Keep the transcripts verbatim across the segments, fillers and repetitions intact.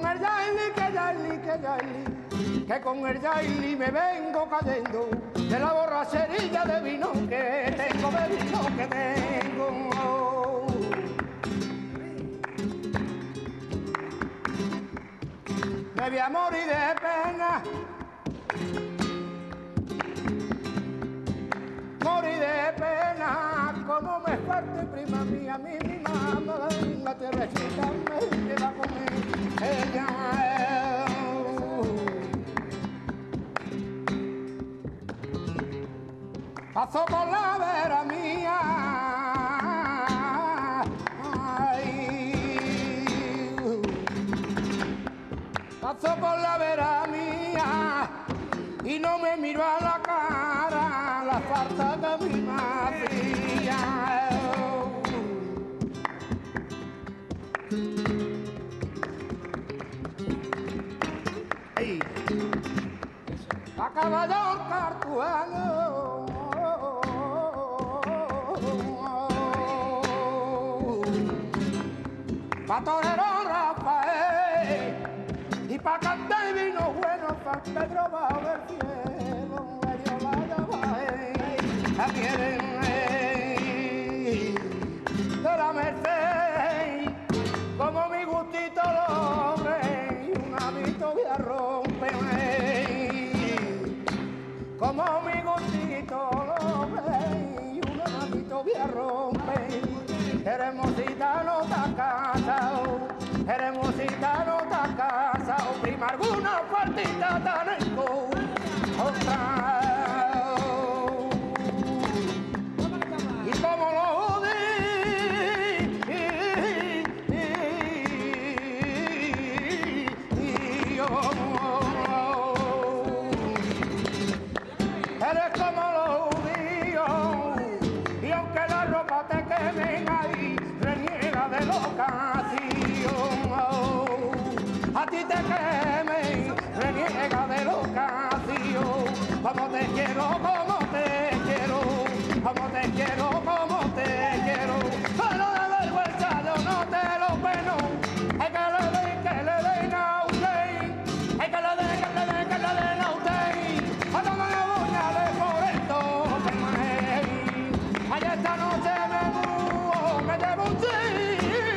con el Yaili, que Yaili, que Yaili, que con el Yaili me vengo cayendo de la borrachería de vino que tengo, de vino que tengo. Me voy a morir de pena, morir de pena, como me falte prima mía, mi, mi mamá, la Teresita me lleva con ella. Paso por la vera mía, ay, paso por la vera mía y no me miro a la cara la falta que mi madre hacía. Hey. A caballo cartuano, pa' torero Rafael y pa' cantar vino bueno San Pedro bajo del cielo, medio la llave, la quieren de la Merced, como mi gustito logre y un hábito voy a romper, como mi gustito logre y un hábito voy a romper. Hermosita no está casado, hermosita no está casado, prima alguna faltita tengo, otra. Y como lo di, eres como lo digo, y aunque la ropa te queme ahí, reniega de la ocasión. A ti te queme, reniega de la ocasión. Como te quiero, como te quiero, como te quiero, como te quiero. Pero de vergüenza yo no te lo peno. Hay que le den, que le den a usted. Hay que le den, que le den, que le den a usted. A toda la doña de por esto que me. Ay, esta noche me mudo, me llevo un chisme.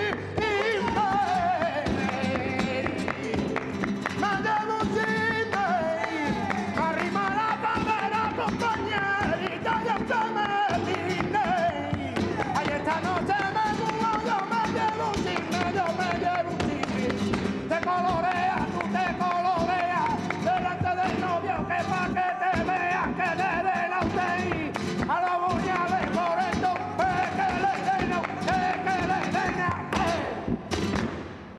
Me llevo un chisme. Arrima la bandera, compañerita, ya usted me vine. Ay, esta noche me mudo, yo me llevo un chisme, yo me llevo un chisme. Te colorea, tú te coloreas delante del novio que pa' que te